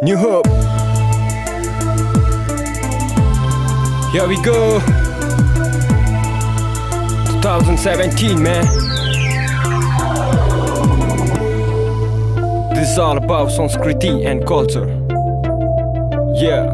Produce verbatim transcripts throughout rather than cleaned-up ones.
New Hope. Here we go. twenty seventeen, man. This is all about Sanskriti and culture. Yeah.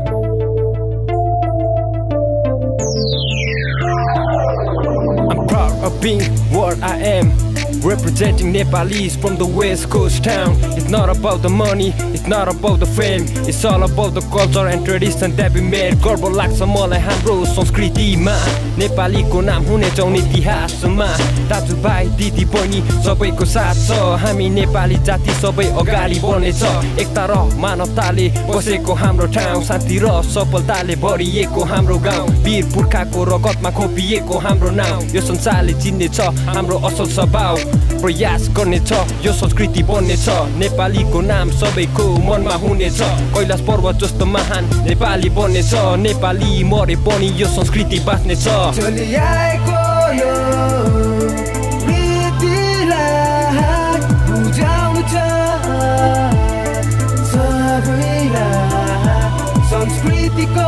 I'm proud of being what I am, representing Nepalis from the West Coast town. It's not about the money, it's not about the fame, it's all about the culture and tradition that we made. गर्व लाग्छ मलाई हाम्रो संस्कृतिमा, नेपालीको नाम हुने छौं इतिहासमा। दाजुभाइ दिदी बहिनी सबैको साथ छ, हामी नेपाली जाति सबै अगाडि बढ्नेछ। एकता र मानवताले बसेको हाम्रो ठाउँ, शान्ति र सफलताले भरिएको हाम्रो गाउँ, वीर पुर्खाको रगतमा खोपिएको हाम्रो नाउँ। यो संसारले चिन्नेछ हाम्रो असल स्वभाव, प्रयास गर्नेछ यो संस्कृति बन्नेछ। नेपालीको नाम सबैको मनमा हुनेछ, कैलाश पर्वत जस्तो महान नेपाली बन्नेछ। नेपाली मरे पनि यो संस्कृति बाँच्नेछ। चलिआएको यो रीतिलाई बुझाउनु छ सबैलाई, संस्कृतिको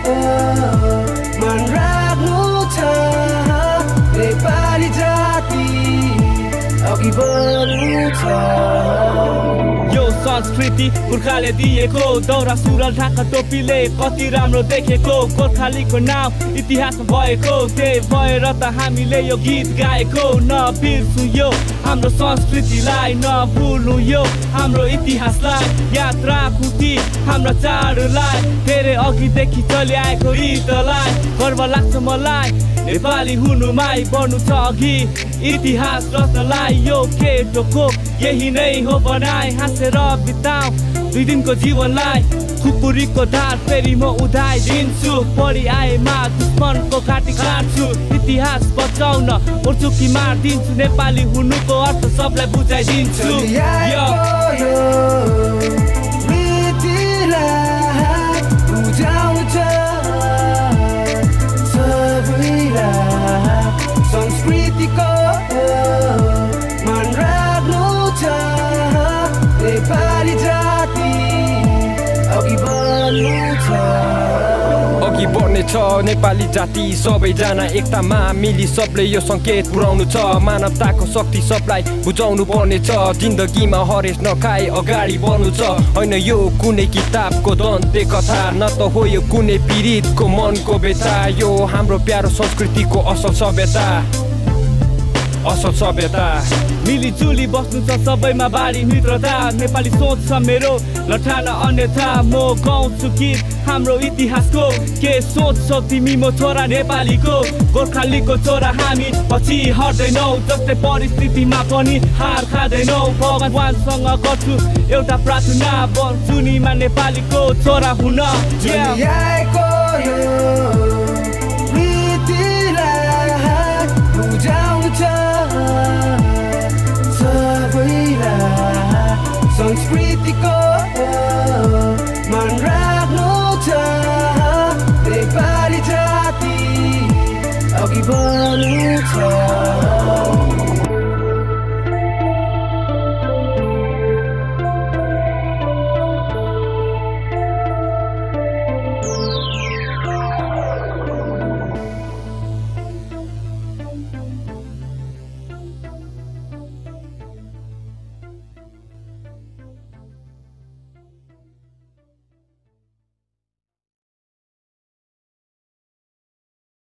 मन राख्नु छ, नेपाली जाति अघि बढ्नु छ। यो संस्कृति पुर्खाले दिएको, दौरा सुरुवाल ढाका टोपीले कति राम्रो देखेको। गोर्खालीको नाम इतिहासमा भएको, त्यही भएर त हामीले यो गीत गाएको। नबिर्सु यो हाम्रो संस्कृतिलाई, नभुल्नु यो हाम्रो इतिहासलाई, याद राखौँ ती हाम्रा चाडलाई, धेरै अघिदेखि चलिआएको रीतलाई। गर्व लाग्छ मलाई नेपाली हुनुमाई, बढ्नु छ अघि इतिहास रच्नलाई। यो केटोको यही नै हो बनाई, हाँसेर बिताऊ दुई दिनको जीवनलाई। खुकुरीको धार फेरि म उधाइदिन्छु, पढि आएमा दुश्मनको घाँटी काट्छु। इतिहास बचाउन पर्छु कि मारिदिन्छु, नेपाली हुनुको अर्थ सबलाई बुझाइदिन्छु। संस्कृतिको मन राख्नु छ, नेपाली जाति अघि बढ्नु छ। अघि बढ्नेछ नेपाली जाति सबैजना, एकतामा मिली सबले यो सङ्केत पुर्याउनु छ। मानवताको शक्ति सबलाई बुझाउनु पर्नेछ, जिन्दगीमा हरेस नखाए अगाडि बढ्नु छ। होइन यो कुनै किताबको दन्ते कथा, न त हो यो कुनै पीडितको मनको व्यथा। यो हाम्रो प्यारो संस्कृतिको असल सभ्यता, असल सभ्यता। मिलिजुली बस्नु छ सबैमा बाढी मित्रता, नेपाली सोच छ मेरो लठाना अन्यथा। म गाउँछु गीत हाम्रो इतिहासको, के सोच छौ तिमी म छोरा नेपालीको। गोर्खालीको छोरा हामी पछि हट्दैनौ, जस्तै परिस्थितिमा पनि हार खाँदैनौ। भगवानसँग गर्छु एउटा प्रार्थना, बन्छु नि नेपालीको छोरा हुन। चलिआएको यो